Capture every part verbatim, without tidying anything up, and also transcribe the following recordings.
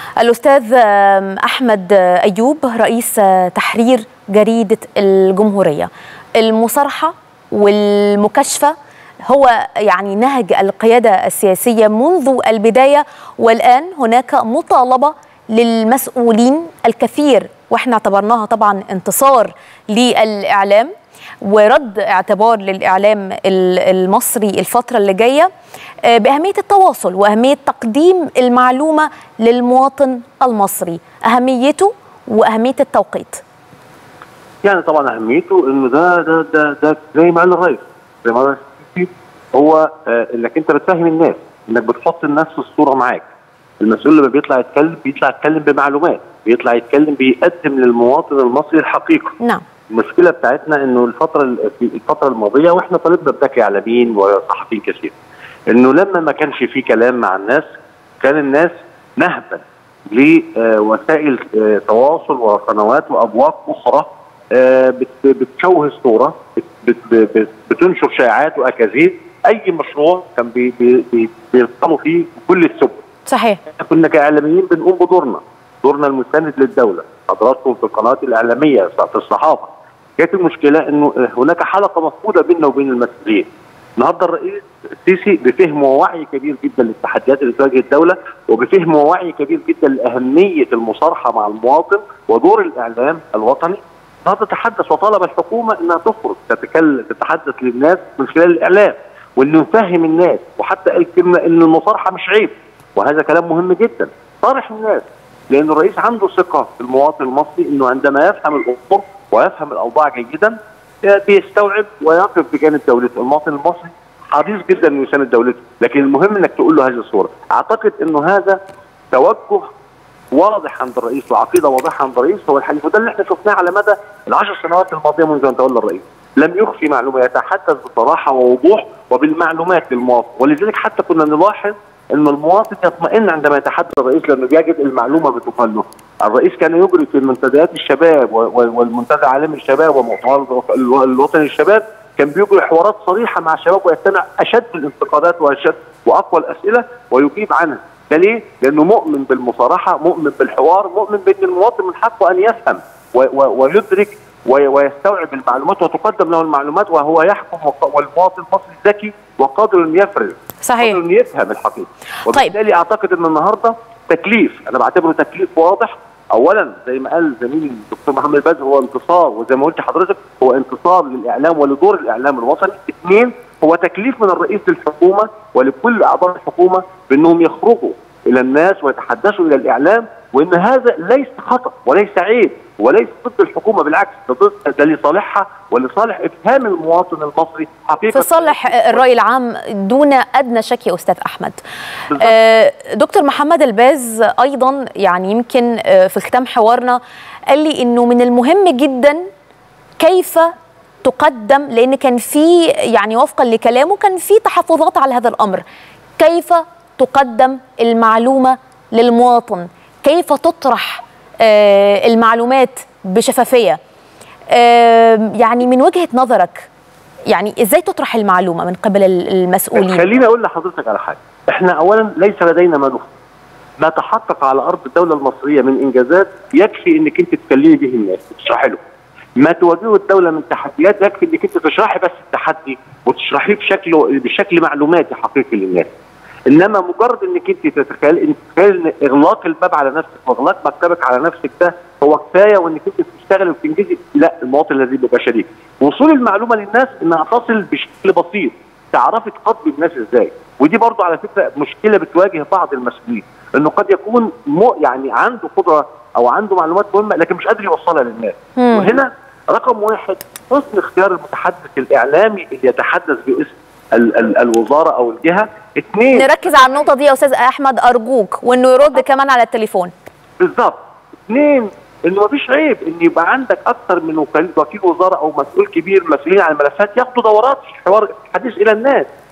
الأستاذ أحمد أيوب رئيس تحرير جريدة الجمهورية، المصارحة والمكاشفة هو يعني نهج القيادة السياسية منذ البداية، والآن هناك مطالبة للمسؤولين الكثير، واحنا اعتبرناها طبعا انتصار للإعلام ورد اعتبار للإعلام المصري الفترة اللي جاية بأهمية التواصل وأهمية تقديم المعلومة للمواطن المصري، أهميته وأهمية التوقيت. يعني طبعا أهميته إنه ده ده ده ده زي ما قال الرئيس، زي ما قال الرئيس هو آه إنك أنت بتفهم الناس، إنك بتحط الناس في الصورة معاك. المسؤول لما بيطلع يتكلم بيطلع يتكلم بمعلومات، بيطلع يتكلم بيقدم للمواطن المصري الحقيقة. نعم. المشكله بتاعتنا انه الفتره في الفتره الماضيه واحنا طالبنا بذكي اعلاميين وصحفيين كثير انه لما ما كانش في كلام مع الناس كان الناس نهبا لوسائل تواصل وقنوات وابواق اخرى بتشوه الصوره، بتنشر شائعات واكاذيب. اي مشروع كان بيلقموا فيه بكل السبل. صحيح. كنا كاعلاميين بنقوم بدورنا، دورنا المساند للدوله، حضراتكم في القنوات الاعلاميه في الصحافه. كانت المشكله انه هناك حلقه مفقوده بيننا وبين المسؤولين. النهارده الرئيس السيسي بفهم ووعي كبير جدا للتحديات اللي تواجه الدوله، وبفهم ووعي كبير جدا لاهميه المصارحه مع المواطن ودور الاعلام الوطني. النهارده تحدث وطالب الحكومه انها تخرج تتكلم تتحدث للناس من خلال الاعلام، وانه نفهم الناس، وحتى قال كلمه ان المصارحه مش عيب، وهذا كلام مهم جدا. صارح الناس، لأن الرئيس عنده ثقة في المواطن المصري إنه عندما يفهم الأمور ويفهم الأوضاع جيدا بيستوعب ويقف بجانب دولته. المواطن المصري حريص جدا إنه يساند دولته، لكن المهم إنك تقول له هذه الصورة. أعتقد إنه هذا توجه واضح عند الرئيس وعقيدة واضحة عند الرئيس هو الحديث، وده اللي احنا شفناه على مدى العشر سنوات الماضية منذ أن تولى الرئيس. لم يخفي معلومة، يتحدث بصراحة ووضوح وبالمعلومات للمواطن، ولذلك حتى كنا نلاحظ ان المواطن يطمئن عندما يتحدث الرئيس لانه بيجد المعلومه بتقال له. الرئيس كان يجري في منتديات الشباب والمنتدى عالمي الشباب ومؤتمر الوطني للشباب، كان بيجري حوارات صريحه مع الشباب ويستمع اشد الانتقادات واشد واقوى الاسئله ويجيب عنها. ده ليه؟ لانه مؤمن بالمصارحه، مؤمن بالحوار، مؤمن بان المواطن من حقه ان يفهم ويدرك ويستوعب المعلومات وتقدم له المعلومات وهو يحكم، والمواطن المصري ذكي وقادر ان يفرز. صحيح. قادر ان يفهم الحقيقه. وبالتالي طيب. اعتقد ان النهارده تكليف، انا بعتبره تكليف واضح. اولا زي ما قال زميلي الدكتور محمد بدر هو انتصار، وزي ما قلت حضرتك هو انتصار للاعلام ولدور الاعلام الوطني. اثنين، هو تكليف من الرئيس للحكومه ولكل اعضاء الحكومه بانهم يخرجوا الى الناس ويتحدثوا الى الاعلام، وان هذا ليس خطا وليس عيب وليس ضد الحكومه، بالعكس ده ضد ده لصالحها ولصالح افهام المواطن المصري حقيقه، في صالح الراي العام دون ادنى شك يا استاذ احمد. آه دكتور محمد الباز ايضا يعني يمكن في ختام حوارنا قال لي انه من المهم جدا كيف تقدم، لان كان في يعني وفقا لكلامه كان في تحفظات على هذا الامر، كيف تقدم المعلومه للمواطن، كيف تطرح آه المعلومات بشفافيه. آه يعني من وجهه نظرك يعني ازاي تطرح المعلومه من قبل المسؤولين؟ خليني اقول لحضرتك على حاجه، احنا اولا ليس لدينا ما نخفي، ما تحقق على ارض الدوله المصريه من انجازات يكفي انك انت تكلمي به الناس وتشرحي له. ما تواجهه الدوله من تحديات يكفي انك انت تشرحي بس التحدي وتشرحيه بشكل بشكل معلوماتي حقيقي للناس. انما مجرد انك انت تتخيل ان تتخيل اغلاق الباب على نفسك واغلاق مكتبك على نفسك ده هو كفايه وانك انت بتشتغلي وبتنجزي، لا، المواطن الذي بيبقى شريك. وصول المعلومه للناس انها تصل بشكل بسيط، تعرفي تخاطبي الناس ازاي. ودي برضو على فكره مشكله بتواجه بعض المسؤولين، انه قد يكون مو يعني عنده قدره او عنده معلومات مهمه لكن مش قادر يوصلها للناس. مم. وهنا رقم واحد حسن اختيار المتحدث الاعلامي اللي يتحدث باسم ال ال الوزاره او الجهه. اثنين، نركز على النقطه دي يا استاذ احمد ارجوك، وانه يرد كمان على التليفون. بالظبط. اثنين، انه مفيش عيب ان يبقى عندك اكثر من وكيل وزاره او مسؤول كبير مسؤولين عن الملفات ياخدوا دورات في حوار الحديث الى الناس.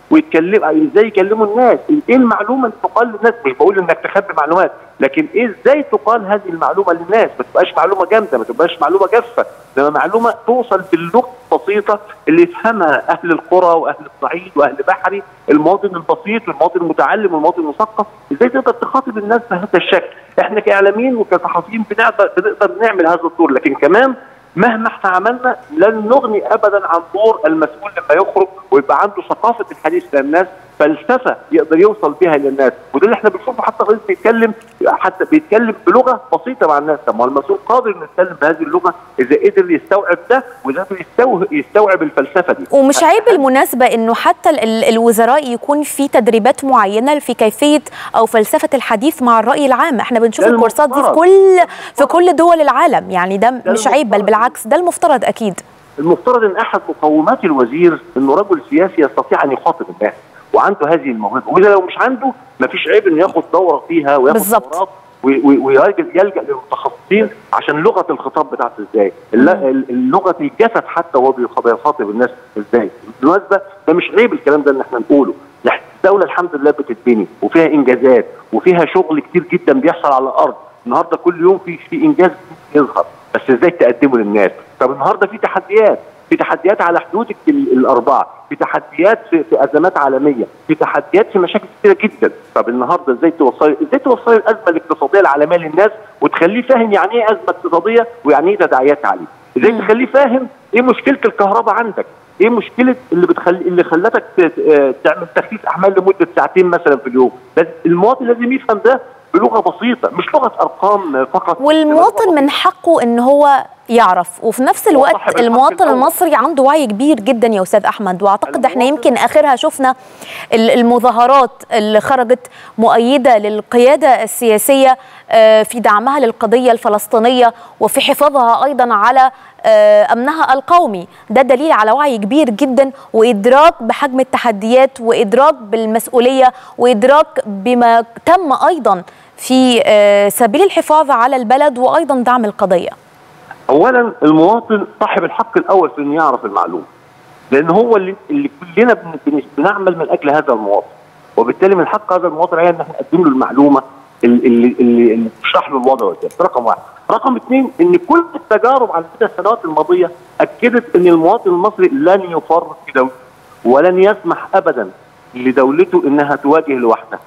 ويتكلم ازاي يكلموا الناس، ايه المعلومه اللي تقال للناس. مش بقول انك تخبي معلومات، لكن ايه ازاي تقال هذه المعلومه للناس، ما تبقاش معلومه جامده، ما تبقاش معلومه جافه، لما معلومه توصل باللغه البسيطه اللي يفهمها اهل القرى واهل الصعيد واهل بحري، المواطن البسيط والمواطن المتعلم والمواطن المثقف، ازاي تقدر تخاطب الناس بهذا الشكل. احنا كاعلاميين وكصحفيين بنقدر بنقدر نعمل هذا الدور، لكن كمان مهما احنا عملنا لن نغني ابدا عن دور المسؤول لما يخرج ويبقى عنده ثقافه الحديث للناس، فلسفه يقدر يوصل بها للناس. وده اللي احنا بنشوفه، حتى الرئيس بيتكلم حتى بيتكلم بلغه بسيطه مع الناس. طب ما المسؤول قادر انه يتكلم بهذه اللغه اذا قدر يستوعب ده وقدر يستوعب الفلسفه دي. ومش عيب بالمناسبه انه حتى الوزراء يكون في تدريبات معينه في كيفيه او فلسفه الحديث مع الراي العام. احنا بنشوف الكورسات دي في كل في كل دول العالم، يعني ده مش عيب، بل بالعكس ده المفترض. اكيد المفترض ان احد مقومات الوزير انه رجل سياسي يستطيع ان يخاطب الناس وعنده هذه الموهبه، واذا لو مش عنده مفيش عيب انه ياخد دوره فيها وياخد دورات ويلجا للمتخصصين عشان لغه الخطاب بتاعته ازاي، اللغه الجسد حتى وهو بيخاطب الناس ازاي. بالمناسبه ده مش عيب الكلام ده ان احنا نقوله، الدوله الحمد لله بتتبني وفيها انجازات وفيها شغل كتير جدا بيحصل على الارض. النهارده كل يوم في في انجاز يظهر، بس ازاي تقدمه للناس؟ طب النهارده في تحديات، في تحديات على حدود الاربعه، في تحديات في, في ازمات عالميه، في تحديات في مشاكل كثيره جدا. طب النهارده ازاي توصلي ازاي توصلي الازمه الاقتصاديه العالميه للناس وتخليه فاهم يعني ايه ازمه اقتصاديه ويعني ايه تداعيات عليه؟ ازاي مم. تخليه فاهم ايه مشكله الكهرباء عندك؟ ايه مشكله اللي بتخلي اللي خلتك تعمل تخفيف احمال لمده ساعتين مثلا في اليوم؟ لازم المواطن لازم يفهم ده بلغه بسيطه، مش لغه ارقام فقط. والمواطن من حقه ان هو يعرف، وفي نفس الوقت المواطن المصري عنده وعي كبير جدا يا استاذ احمد. واعتقد احنا يمكن اخرها شفنا المظاهرات اللي خرجت مؤيده للقياده السياسيه في دعمها للقضيه الفلسطينيه وفي حفاظها ايضا على امنها القومي. ده دليل على وعي كبير جدا وادراك بحجم التحديات وادراك بالمسؤوليه وادراك بما تم ايضا في سبيل الحفاظ على البلد وايضا دعم القضيه. اولا المواطن صاحب الحق الاول في انه يعرف المعلومه، لان هو اللي, اللي كلنا بنعمل من اجل هذا المواطن، وبالتالي من حق هذا المواطن ان احنا نقدم له المعلومه اللي اللي, اللي تشرح له الوضع قدام. رقم واحد. رقم اثنين، ان كل التجارب على مدى السنوات الماضيه اكدت ان المواطن المصري لن يفرط في دولته ولن يسمح ابدا لدولته انها تواجه لوحدها.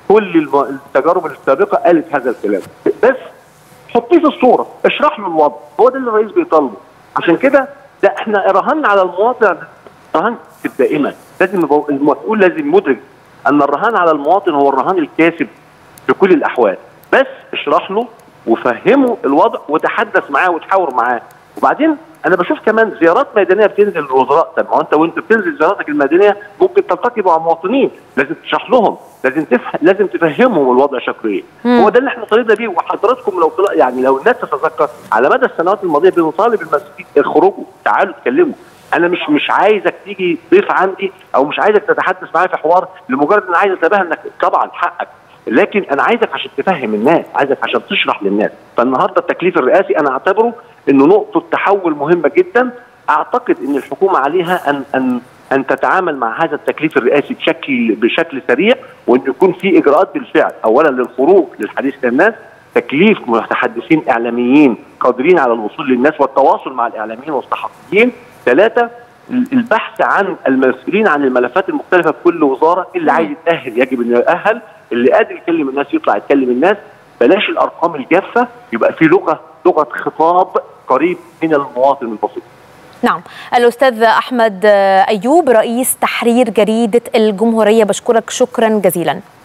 كل التجارب السابقه قالت هذا الكلام، بس حطيه في الصوره، اشرح له الوضع، هو ده اللي الرئيس بيطالبه. عشان كده ده احنا رهنا على المواطن رهان دائما، لازم المسؤول لازم مدرك ان الرهان على المواطن هو الرهان الكاسب في كل الاحوال، بس اشرح له وفهمه الوضع وتحدث معاه وتحاور معاه. وبعدين انا بشوف كمان زيارات ميدانيه بتنزل للوزراء. طب ما هو انت وانت بتنزل زياراتك الميدانيه ممكن تلتقي مع مواطنين، لازم تشرح لهم، لازم تفهم، لازم تفهمهم الوضع شكله ايه. هو ده اللي احنا طالبنا بيه. وحضراتكم لو يعني لو الناس تتذكر على مدى السنوات الماضيه بنطالب المسؤولين اخرجوا تعالوا اتكلموا. انا مش مش عايزك تيجي ضيف عندي او مش عايزك تتحدث معايا في حوار لمجرد ان انا عايز اتباهى انك طبعا حقك، لكن انا عايزك عشان تفهم الناس، عايزك عشان تشرح للناس. فالنهارده التكليف الرئاسي انا اعتبره انه نقطه تحول مهمه جدا. اعتقد ان الحكومه عليها ان ان ان تتعامل مع هذا التكليف الرئاسي بشكل بشكل سريع، وان يكون في اجراءات بالفعل، اولا للخروج للحديث للناس، تكليف متحدثين اعلاميين قادرين على الوصول للناس والتواصل مع الاعلاميين والصحفيين. ثلاثه، البحث عن المسؤولين عن الملفات المختلفه في كل وزاره، اللي عايز يتاهل يجب انه يؤهل، اللي قادر يكلم الناس يطلع يتكلم الناس، بلاش الارقام الجافه، يبقى في لغه لغه خطاب قريب من المواطن البسيط. نعم، الأستاذ أحمد أيوب رئيس تحرير جريدة الجمهورية، بشكرك شكرا جزيلا.